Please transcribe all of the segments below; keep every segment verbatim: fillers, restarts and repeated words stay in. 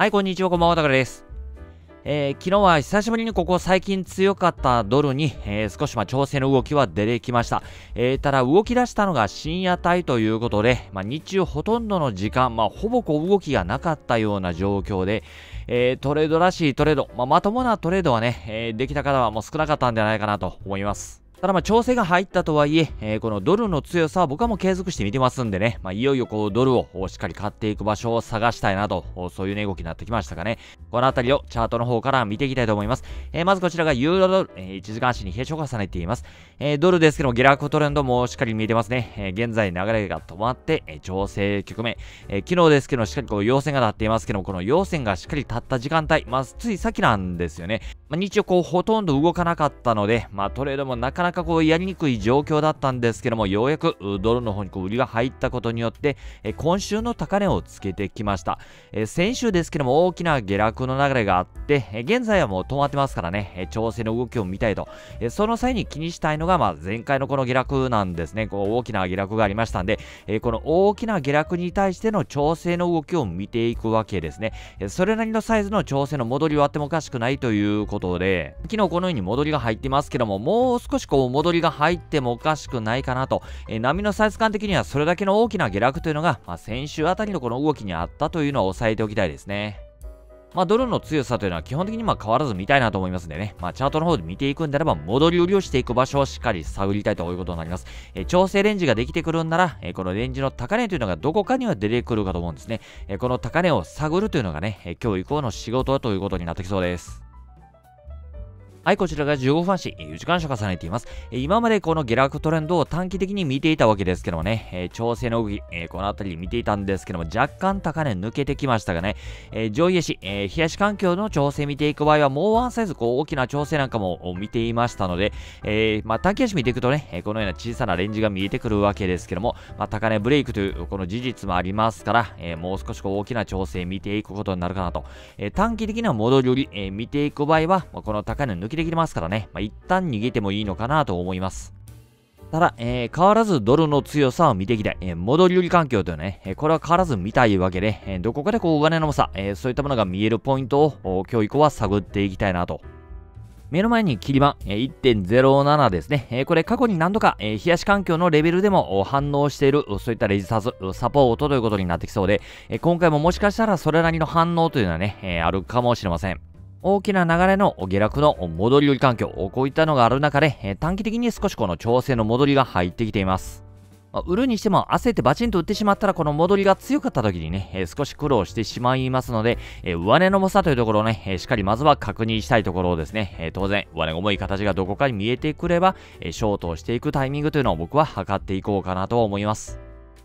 はい、こんにちは、こんばんは、たからです。えー、昨日は久しぶりにここ最近強かったドルに、えー、少しまあ調整の動きは出てきました。えー、ただ動き出したのが深夜帯ということで、まあ、日中ほとんどの時間、まあ、ほぼこう動きがなかったような状況で、えー、トレードらしいトレード、まあ、まともなトレードはね、えー、できた方はもう少なかったんじゃないかなと思います。ただまあ調整が入ったとはいええー、このドルの強さは僕はもう継続して見てますんでね、まあ、いよいよこうドルをしっかり買っていく場所を探したいなと、そういう値動きになってきましたかね。このあたりをチャートの方から見ていきたいと思います。えー、まずこちらがユーロドル、えー、いちじかん足に冷えを重ねています。えー、ドルですけども下落トレンドもしっかり見えてますね。えー、現在流れが止まって、えー、調整局面、えー、昨日ですけどしっかりこう陽線が立っていますけども、この陽線がしっかり立った時間帯、まあ、つい先なんですよね。まあ、日中こうほとんど動かなかったので、まあ、トレードもなかなかこうやりにくい状況だったんですけども、ようやくドルの方にこう売りが入ったことによって、え今週の高値をつけてきました。え先週ですけども大きな下落の流れがあって、え現在はもう止まってますからね、え調整の動きを見たいと。えその際に気にしたいのが、まあ、前回のこの下落なんですね。こう大きな下落がありましたんで、えこの大きな下落に対しての調整の動きを見ていくわけですね。えそれなりのサイズの調整の戻りはあってもおかしくないということで、昨日このように戻りが入ってますけども、もう少しこう戻りが入ってもおかしくないかなと、えー、波のサイズ感的にはそれだけの大きな下落というのが、まあ、先週あたりのこの動きにあったというのを押さえておきたいですね。まあ、ドルの強さというのは基本的にまあ変わらず見たいなと思いますんでね、まあ、チャートの方で見ていくんであれば、戻り売りをしていく場所をしっかり探りたいということになります。えー、調整レンジができてくるんなら、えー、このレンジの高値というのがどこかには出てくるかと思うんですね。えー、この高値を探るというのがね、えー、今日以降の仕事ということになってきそうです。はい、こちらがじゅうごふん足、いちじかん足を重ねています。今までこの下落トレンドを短期的に見ていたわけですけどもね、えー、調整の動き、えー、このあたり見ていたんですけども、若干高値抜けてきましたがね、えー、上位足、えー、冷やし環境の調整見ていく場合は、もうワンサイズこう大きな調整なんかも見ていましたので、えー、まあ短期足見ていくとね、このような小さなレンジが見えてくるわけですけども、まあ、高値ブレイクというこの事実もありますから、えー、もう少しこう大きな調整見ていくことになるかなと。えー、短期的な戻り売り、えー、見ていく場合は、まあ、この高値抜けてきてますからね、まあ、一旦逃げてもいいのかなと思います。ただ、えー、変わらずドルの強さを見ていきたい。えー、戻り売り環境というのはね、えー、これは変わらず見たいわけで、えー、どこかでこう上値の重さ、えー、そういったものが見えるポイントを今日以降は探っていきたいなと。目の前に切り板、えー、いってんゼロなな ですね。えー、これ過去に何度か、えー、冷やし環境のレベルでも反応している、そういったレジスタンス、サポートということになってきそうで、えー、今回ももしかしたらそれなりの反応というのはね、えー、あるかもしれません。大きな流れの下落の戻り売り環境、こういったのがある中で、えー、短期的に少しこの調整の戻りが入ってきています。まあ、売るにしても焦ってバチンと売ってしまったらこの戻りが強かった時にね、えー、少し苦労してしまいますので、えー、上値の重さというところをね、えー、しっかりまずは確認したいところをですね、えー、当然上値が重い形がどこかに見えてくれば、えー、ショートをしていくタイミングというのを僕は測っていこうかなと思います。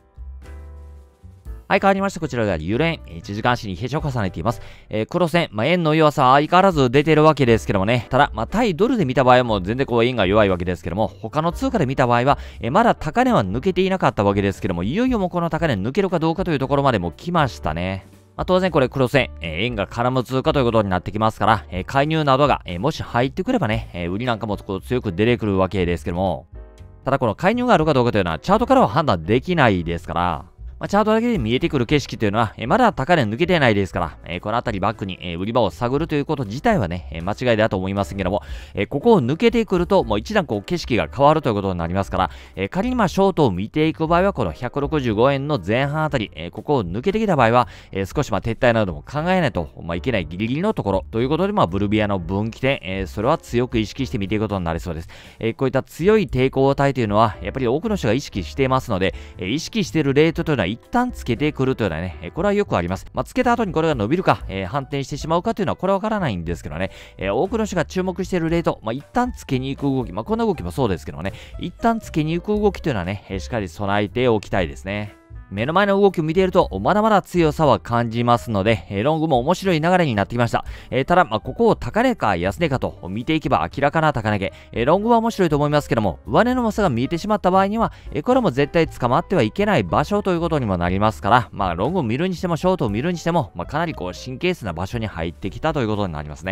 はい、変わりまして、こちらがユーロ円、いちじかん足に冷えを重ねています。えー、黒線、まあ、円の弱さは相変わらず出てるわけですけどもね。ただ、まあ、対ドルで見た場合はもう全然こう円が弱いわけですけども、他の通貨で見た場合は、えー、まだ高値は抜けていなかったわけですけども、いよいよもうこの高値抜けるかどうかというところまでも来ましたね。まあ、当然これ黒線、えー、円が絡む通貨ということになってきますから、えー、介入などが、えー、もし入ってくればね、えー、売りなんかもこう強く出てくるわけですけども、ただこの介入があるかどうかというのはチャートからは判断できないですから、まあ、チャートだけで見えてくる景色というのは、えー、まだ高値抜けてないですから、えー、このあたりバックに、えー、売り場を探るということ自体はね、えー、間違いだと思いますけども、えー、ここを抜けてくると、もう一段こう景色が変わるということになりますから、えー、仮にまあショートを見ていく場合は、このひゃくろくじゅうごえんの前半あたり、えー、ここを抜けてきた場合は、えー、少しまあ撤退なども考えないと、まあ、いけないギリギリのところということで、まあ、ブルビアの分岐点、えー、それは強く意識して見ていくことになりそうです。えー、こういった強い抵抗体というのは、やっぱり多くの人が意識していますので、えー、意識しているレートというのは一旦つけてくるというのはね、これはよくあります。まあ、つけた後にこれが伸びるか、えー、反転してしまうかというのはこれはわからないんですけどね、えー、多くの人が注目しているレート、まあ、一旦つけに行く動き、まあ、こんな動きもそうですけどね、一旦つけに行く動きというのはね、えー、しっかり備えておきたいですね。目の前の動きを見ていると、まだまだ強さは感じますので、えー、ロングも面白い流れになってきました。えー、ただ、まあ、ここを高値か安値かと見ていけば明らかな高値毛。えー、ロングは面白いと思いますけども、上値の重さが見えてしまった場合には、えー、これも絶対捕まってはいけない場所ということにもなりますから、まあ、ロングを見るにしても、ショートを見るにしても、まあ、かなりこう、神経質な場所に入ってきたということになりますね。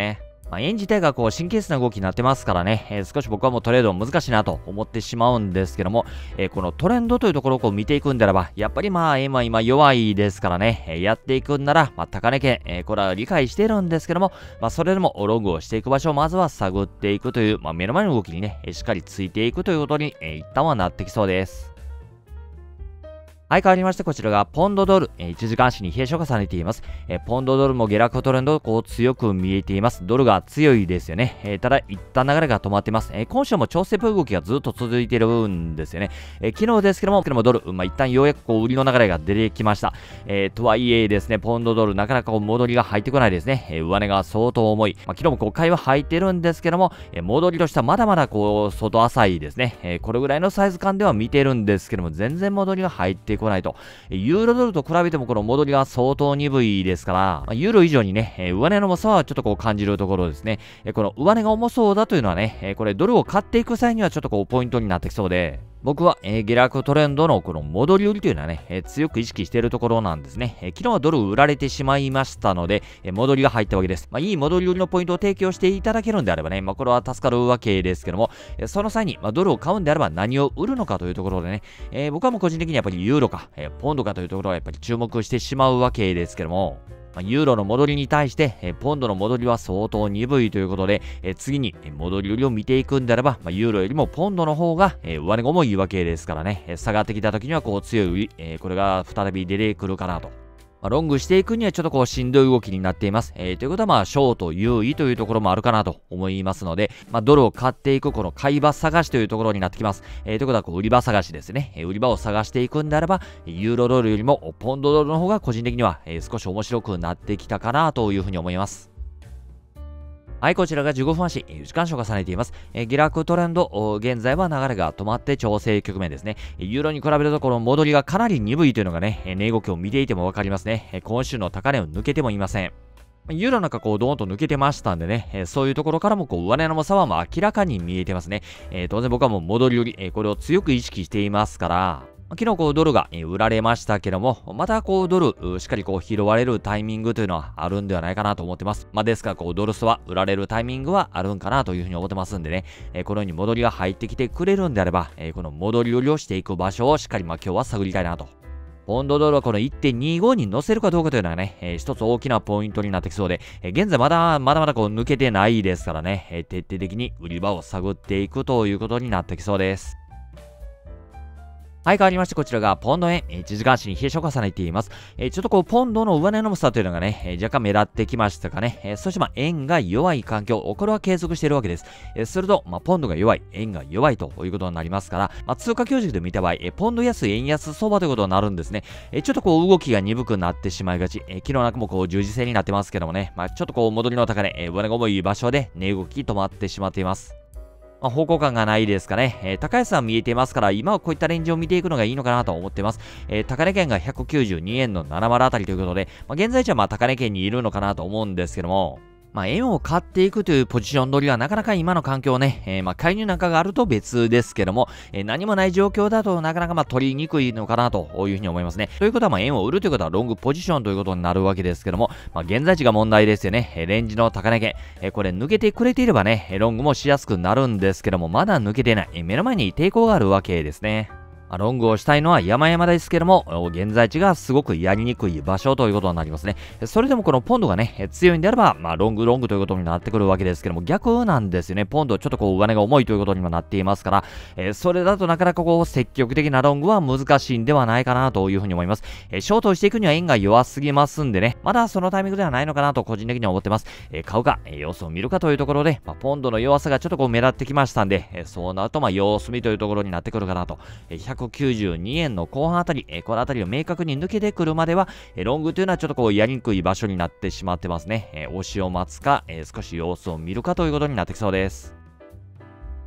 まあ、円自体がこう神経質な動きになってますからね、えー少し僕はもうトレード難しいなと思ってしまうんですけども、えーこのトレンドというところをこう見ていくんであれば、やっぱりまあ円は今弱いですからね、えーやっていくんなら、まあ、高値圏、えーこれは理解しているんですけども、まあ、それでもロングをしていく場所をまずは探っていくという、まあ、目の前の動きにね、えーしっかりついていくということに、えー一旦はなってきそうです。はい、変わりまして、こちらがポンドドル、えー、いちじかん足に冷え性を重ねています。えーポンドドルも下落トレンド、こう強く見えています。ドルが強いですよね。えーただ、一旦流れが止まっています。えー今週も調整っぽい動きがずっと続いているんですよね。えー昨日ですけども、けどもドル、まあ、一旦ようやくこう売りの流れが出てきました。えーとはいえですね、ポンドドル、なかなかこう戻りが入ってこないですね。えー上値が相当重い。まあ、昨日もこう買いは入ってるんですけども、えー戻りとしてはまだまだこう、相当浅いですね。えーこれぐらいのサイズ感では見てるんですけども、全然戻りが入ってこないと。ユーロドルと比べてもこの戻りが相当鈍いですから、まあ、ユーロ以上にね、えー上値の重さはちょっとこう感じるところですね。えーこの上値が重そうだというのはね、えーこれドルを買っていく際にはちょっとこうポイントになってきそうで、僕は、えー下落トレンドのこの戻り売りというのはね、えー強く意識しているところなんですね。えー昨日はドル売られてしまいましたので、えー戻りが入ったわけです。まあ、いい戻り売りのポイントを提供していただけるんであればね、まあ、これは助かるわけですけども、えーその際に、まあ、ドルを買うんであれば何を売るのかというところでね、えー僕はもう個人的にやっぱりユーロか、えーポンドかというところはやっぱり注目してしまうわけですけども、まあユーロの戻りに対して、えーポンドの戻りは相当鈍いということで、えー次にえー戻り売りを見ていくんであれば、まあ、ユーロよりもポンドの方が、えー上値が重いわけですからね、えー下がってきた時にはこう強い売り、えーこれが再び出てくるかなと。まあ、ロングしていくにはちょっとこうしんどい動きになっています。えーということはまあショート優位というところもあるかなと思いますので、まあ、ドルを買っていくこの買い場探しというところになってきます。えーということはこう売り場探しですね。えー売り場を探していくんであれば、ユーロドルよりもポンドドルの方が個人的には、えー少し面白くなってきたかなというふうに思います。はい、こちらがじゅうごふん足、時間足を重ねています。えー下落トレンド、お現在は流れが止まって調整局面ですね。ユーロに比べるとこの戻りがかなり鈍いというのがね、えー値動きを見ていてもわかりますね。えー今週の高値を抜けてもいません。ユーロなんかこうドーンと抜けてましたんでね、えーそういうところからもこう上値の重さはもう明らかに見えてますね。えー当然僕はもう戻り売り、えーこれを強く意識していますから、昨日こうドルがえー売られましたけども、またこうドル、うしっかりこう拾われるタイミングというのはあるんではないかなと思ってます。まあですからこうドルスは売られるタイミングはあるんかなというふうに思ってますんでね、えーこのように戻りが入ってきてくれるんであれば、えーこの戻り売りをしていく場所をしっかりまあ今日は探りたいなと。ポンドドルはこの いってんにご に乗せるかどうかというのはね、えー一つ大きなポイントになってきそうで、えー現在まだまだまだこう抜けてないですからね、えー徹底的に売り場を探っていくということになってきそうです。はい、変わりまして、こちらがポンド円、いちじかん足に冷え性を重ねています。えーちょっとこう、ポンドの上値の重さというのがね、えー若干目立ってきましたかね。えーそしてまあ、円が弱い環境、これは継続しているわけです。えーすると、まあ、ポンドが弱い、円が弱いということになりますから、まあ、通貨教軸で見た場合、えーポンド安、円安相場ということになるんですね。えーちょっとこう、動きが鈍くなってしまいがち。えー昨日なんかもこう、十字線になってますけどもね、まあ、ちょっとこう、戻りの高値、えー上値が重い場所で値動き止まってしまっています。まあ、方向感がないですかね。えー高安は見えていますから、今はこういったレンジを見ていくのがいいのかなと思っています。えー高値圏がひゃくきゅうじゅうにえんのななじゅうあたりということで、まあ、現在地はまあ高値圏にいるのかなと思うんですけども、まあ、円を買っていくというポジション取りはなかなか今の環境ね、えー、まあ、介入なんかがあると別ですけども、えー、何もない状況だとなかなかまあ取りにくいのかなというふうに思いますね。ということはまあ円を売るということはロングポジションということになるわけですけども、まあ、現在地が問題ですよね。えーレンジの高値圏、えーこれ抜けてくれていればね、ロングもしやすくなるんですけども、まだ抜けてない。えー目の前に抵抗があるわけですね。まあロングをしたいのは山々ですけども、現在地がすごくやりにくい場所ということになりますね。それでもこのポンドがね、強いんであれば、まあロングロングということになってくるわけですけども、逆なんですよね。ポンドちょっとこう上値が重いということにもなっていますから、えーそれだとなかなかこう積極的なロングは難しいんではないかなというふうに思います。えーショートしていくには円が弱すぎますんでね、まだそのタイミングではないのかなと個人的には思ってます。えー買うか、えー様子を見るかというところで、まあ、ポンドの弱さがちょっとこう目立ってきましたんで、えーそうなるとまあ様子見というところになってくるかなと。えーひゃくきゅうじゅうにえんの後半あたり、えーこのあたりを明確に抜けてくるまでは、えーロングというのはちょっとこうやりにくい場所になってしまってますね。えー押しを待つか、えー少し様子を見るかということになってきそうです。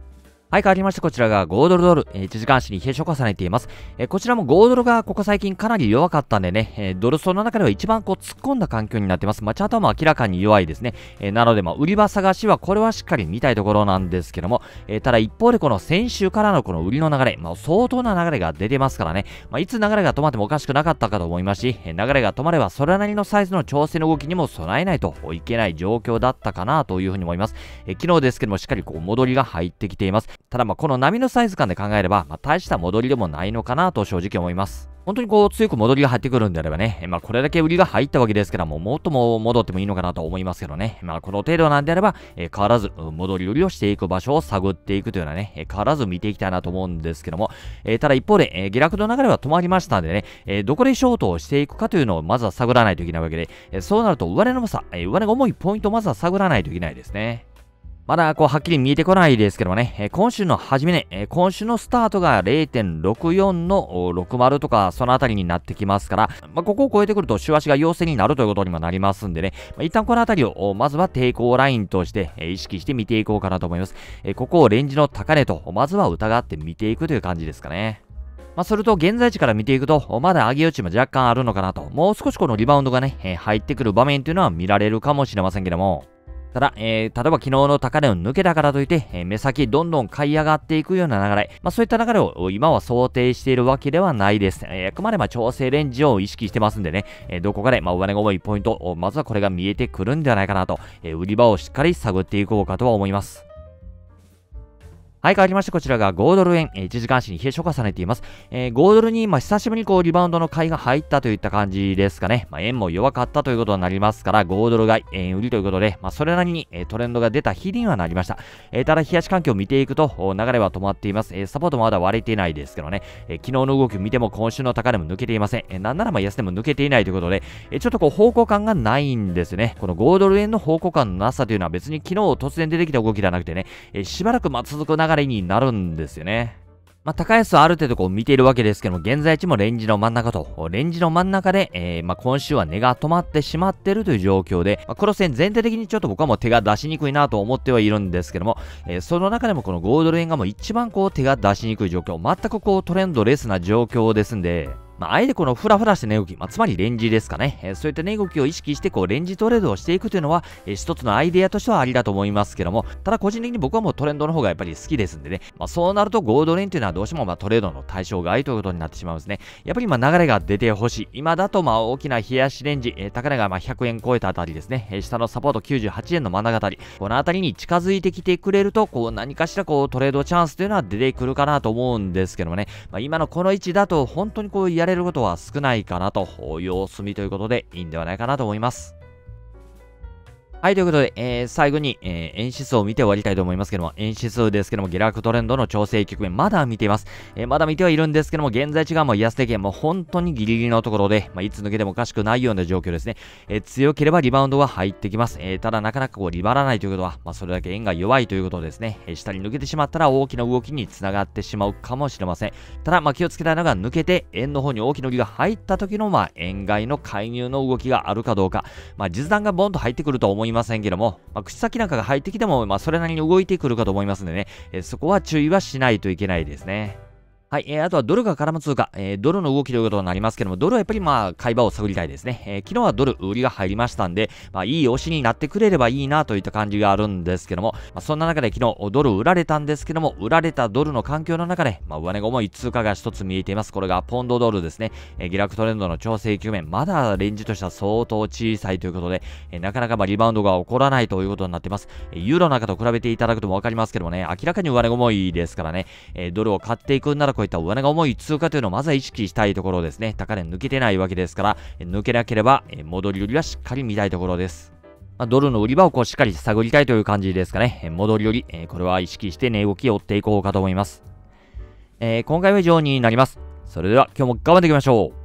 はい、変わりまして、こちらがごドルドル、えー、いちじかん足に冷え性を重ねています。えー、こちらもごドルがここ最近かなり弱かったんでね、えー、ドル層の中では一番こう突っ込んだ環境になってます。まあ、チャートはも明らかに弱いですね。えー、なので、まあ、売り場探しはこれはしっかり見たいところなんですけども、えー、ただ一方でこの先週からのこの売りの流れ、まあ、相当な流れが出てますからね、まあ、いつ流れが止まってもおかしくなかったかと思いますし、えー、流れが止まればそれなりのサイズの調整の動きにも備えないといけない状況だったかなというふうに思います。えー、昨日ですけども、しっかりこう戻りが入ってきています。ただまあこの波のサイズ感で考えれば、まあ、大した戻りでもないのかなと正直思います。本当にこう強く戻りが入ってくるんであればね、まあこれだけ売りが入ったわけですから、もうもっとも戻ってもいいのかなと思いますけどね。まあこの程度なんであれば、えー、変わらず戻り売りをしていく場所を探っていくというのはね、えー、変わらず見ていきたいなと思うんですけども、えー、ただ一方で、えー、下落の流れは止まりましたんでね、えー、どこでショートをしていくかというのをまずは探らないといけないわけで、えー、そうなると上値の重さ、えー、上値が重いポイントをまずは探らないといけないですね。まだこうはっきり見えてこないですけどもね、えー、今週の初めね、えー、今週のスタートが れいてんろくよん のろくじゅうとかそのあたりになってきますから、まあ、ここを超えてくると週足が陽性になるということにもなりますんでね、まあ、一旦このあたりをまずは抵抗ラインとして、えー、意識して見ていこうかなと思います。えー、ここをレンジの高値とまずは疑って見ていくという感じですかね。まあ、それと現在地から見ていくと、まだ上げ落ちも若干あるのかなと、もう少しこのリバウンドがね、えー、入ってくる場面というのは見られるかもしれませんけども、ただ、えー、例えば昨日の高値を抜けたからといって、えー、目先どんどん買い上がっていくような流れ、まあそういった流れを今は想定しているわけではないです。えー、あくまでまあ調整レンジを意識してますんでね、えー、どこかでまあ上値が重いポイント、まずはこれが見えてくるんではないかなと、えー、売り場をしっかり探っていこうかとは思います。はい、変わりまして、こちらがごドル円、いちじかん足に冷え性を重ねています。えー、ごドルに、まあ、久しぶりにこう、リバウンドの買いが入ったといった感じですかね。まあ、円も弱かったということになりますから、ごドル買い、円売りということで、まあ、それなりに、えー、トレンドが出た日にはなりました。えー、ただ、冷やし環境を見ていくと、流れは止まっています。えー、サポートもまだ割れていないですけどね。えー、昨日の動きを見ても、今週の高値も抜けていません。えー、なんならまあ安値も抜けていないということで、えー、ちょっとこう、方向感がないんですね。このごドル円の方向感のなさというのは別に昨日突然出てきた動きではなくてね、えー、しばらくまあ続く流れになるんですよね。まあ、高安はある程度こう見ているわけですけども、現在地もレンジの真ん中と、レンジの真ん中で、えー、まあ今週は値が止まってしまっているという状況で、まあ、この線全体的にちょっと僕はもう手が出しにくいなと思ってはいるんですけども、えー、その中でもこのごドル円がもう一番こう手が出しにくい状況、全くこうトレンドレスな状況ですんで、まあ、あえてこのフラフラした値動き、まあ、つまりレンジですかね。えー、そういった値動きを意識して、こう、レンジトレードをしていくというのは、えー、一つのアイデアとしてはありだと思いますけども、ただ個人的に僕はもうトレンドの方がやっぱり好きですんでね。まあ、そうなるとゴールドレンというのはどうしてもまあトレードの対象外ということになってしまうんですね。やっぱり今流れが出てほしい。今だとまあ大きな冷やしレンジ、えー、高値がまあひゃくえん超えたあたりですね。えー、下のサポートきゅうじゅうはちえんの真ん中あたり、このあたりに近づいてきてくれると、こう何かしらこうトレードチャンスというのは出てくるかなと思うんですけどもね。まあ、今のこの位置だと本当にこうやれることは少ないないかなと、様子見ということでいいんではないかなと思います。はい、ということで、えー、最後に、えー、円指数を見て終わりたいと思いますけども、円指数ですけども、下落トレンドの調整局面、まだ見ています。えー、まだ見てはいるんですけども、現在地がもう安値圏、もう本当にギリギリのところで、まあ、いつ抜けてもおかしくないような状況ですね。えー、強ければリバウンドが入ってきます。えー、ただなかなかこう、リバらないということは、まあ、それだけ円が弱いということですね。えー、下に抜けてしまったら大きな動きにつながってしまうかもしれません。ただ、まあ、気をつけたいのが、抜けて、円の方に大きな売りが入った時の、まあ、円買いの介入の動きがあるかどうか、まあ、実弾がボンと入ってくるとは思いませんけども、まあ、口先なんかが入ってきても、まあ、それなりに動いてくるかと思いますんでね、えー、そこは注意はしないといけないですね。はい、えー、あとはドルが絡む通貨、えー、ドルの動きということになりますけども、ドルはやっぱりまあ、買い場を探りたいですね。えー、昨日はドル売りが入りましたんで、まあ、いい押しになってくれればいいなといった感じがあるんですけども、まあ、そんな中で昨日ドル売られたんですけども、売られたドルの環境の中で、まあ、上値が重い通貨が一つ見えています。これがポンドドルですね。えー、下落トレンドの調整局面、まだレンジとしては相当小さいということで、えー、なかなかまあリバウンドが起こらないということになっています。えー、ユーロなんかと比べていただくともわかりますけどもね、明らかに上値が重いですからね、えー、ドルを買っていくんならこういった上値が重い通貨というのをまずは意識したいところですね。高値抜けてないわけですから、抜けなければ戻り売りはしっかり見たいところです。まあ、ドルの売り場をこうしっかり探りたいという感じですかね。戻り売り、これは意識して値動きを追っていこうかと思います。えー、今回は以上になります。それでは今日も頑張っていきましょう。